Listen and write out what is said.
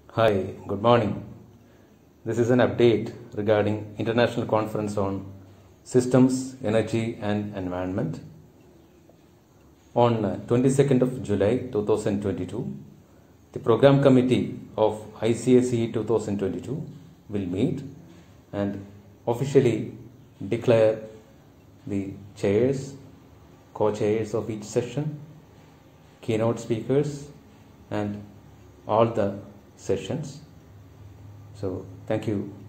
Hi, good morning. This is an update regarding International Conference on Systems, Energy and Environment. On 22nd of July 2022, the Program Committee of ICSEE 2022 will meet and officially declare the chairs, co-chairs of each session, keynote speakers and all the sessions. So thank you